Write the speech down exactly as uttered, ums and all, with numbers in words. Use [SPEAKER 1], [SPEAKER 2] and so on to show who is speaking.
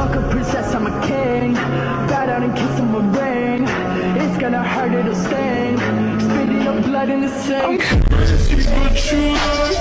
[SPEAKER 1] Fuck a princess, I'm a king. Bow down and kiss him a ring. It's gonna hurt, it'll sting. Spitting up blood in the sink.